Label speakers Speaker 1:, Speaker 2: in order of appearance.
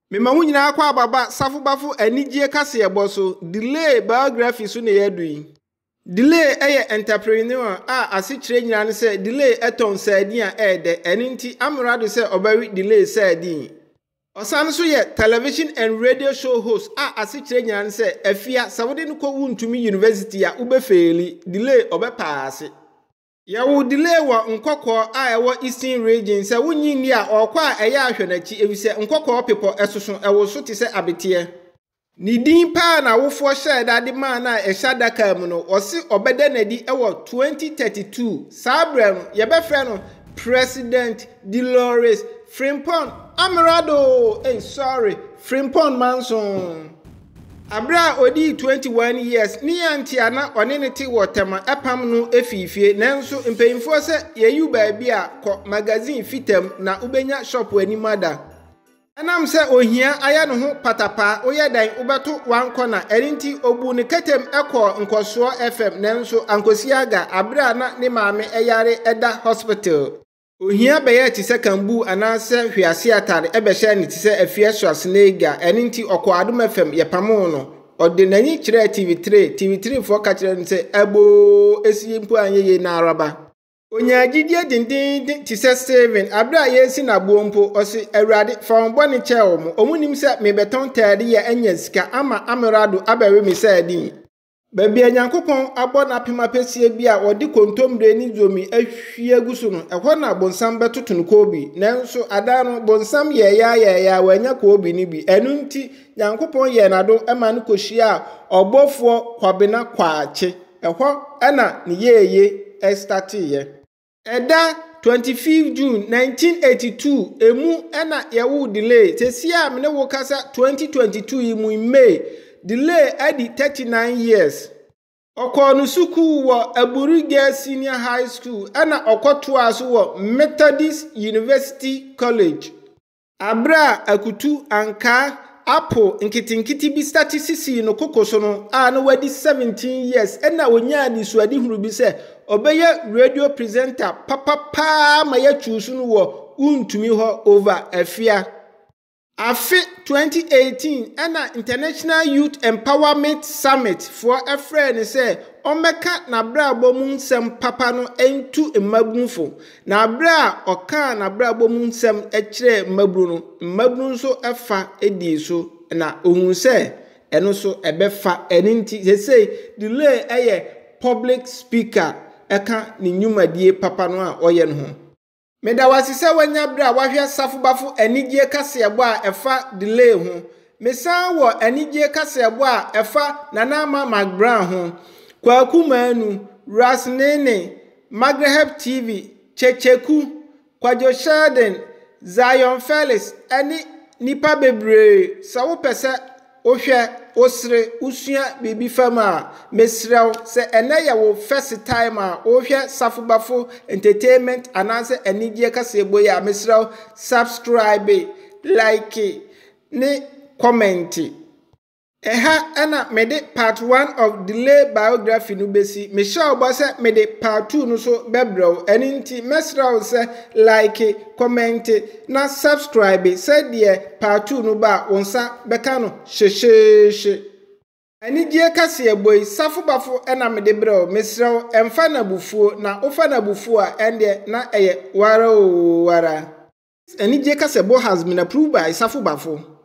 Speaker 1: Mema hu nyina akwa ababa safo bafo anigye kase eboso delay biography so ne yadui. Delay entrepreneur a asikyire nyina ne se delay eton sardine a ede eninti Amerado se obawi delay sardine. Osan so ye television and radio show host a asikyire nyina ne se afia sawode no ko wuntumi university a ubefeli delay obepaase. Yawo delay wa nkokọ a ewo Eastern region se wunyi ni a okwa eya ahwenachi efise nkokọ people esoso ewo so te se abete. Ni din pa na wofo hye dade man na ehya daka mu no osi obede nadi ewo 2032 sabrem ye befre no President Deloris Frimpong Amerado Frimpong Manso. Abra odi 21 years ni antia na onenete wotema epam no efifie nanso mpeyimfo se yeyu baabi a ko magazine fitem na ubenya shop animada anam se ohia aya no ho patapa oyedan ubeto wanko na erinti obu ne katem eko nkoso FM nanso ankosiaga abra na ne maame eyare eda hospital ohia beye ti se kambu anase hwiase atare ebehye ne ti se afie swasnega erinti okọ adom FM yepamo no odinani kire TV3 for ka kire nse abo esiyempo anyeye na araba onya agidie dindin ti se Steven abra yesi na bompo osi awurade fa mbone che omunim se mebeton tade ye anya sika ama Amerado abawe mi se adin baby anyankopon abona pema pesie bi a odi kontombre ni zomi ahwie gusu no ehwo na bonsam betotun ko bi nanso adano bonsam ya wanya ko bi ni bi enunti nyankopon ye nado ema ne kohia obofo kwabena kwaache ehwo ena ne yeye estati ye eda 25 June 1982 emu ena yewu delay tesia mene wo kasa 2022 imu May delay adi 39 years. Okonu suku wo Aburi Girls Senior High School ana okoto aso wo Methodist University College. Abra akutu anka Apple nkitinkiti bi statisisi no kokoso no a no wadi 17 years ena onya ni suadi huru bi se obeye radio presenter papa ma ya chusu no wo untumi ho over afia. Afi 2018 ana International Youth Empowerment Summit for a friend say omeka na bra bomu nsem papa no entu mmabunfo na bra oka na bra bomu nsem ekire mmabunu so efa edi so na ohun se eno so ebefa eninti say delay eye public speaker eka ni nyumadie papa no a oye no ho meda wasise wanya bra wahwe safo bafo anigye kase ebo a efa delay ho mesan wo anigye kase ebo a efa nanama magbra ho kwaku manu rasnene magrahab TV checheku kwajo shaden Zion Felix ani nipa bebre sawo pese ohwe osre usua bibi fama mesrew se ene wo first time a ohwe safubafo entertainment anase anigye kase boya mesrew subscribe like ne comment eha ana mede part 1 of delay biography no besi me sure obo se mede part 2 no so bebrew eninti mesrew se like comment na subscribe se de part 2 no ba wonsa beka no shesheshe anigye kase boy safubafo ena mede brew mesrew emfa na bufuo na ofa na bufuo a ende na eye wara anigye kase bo has been approved by safubafo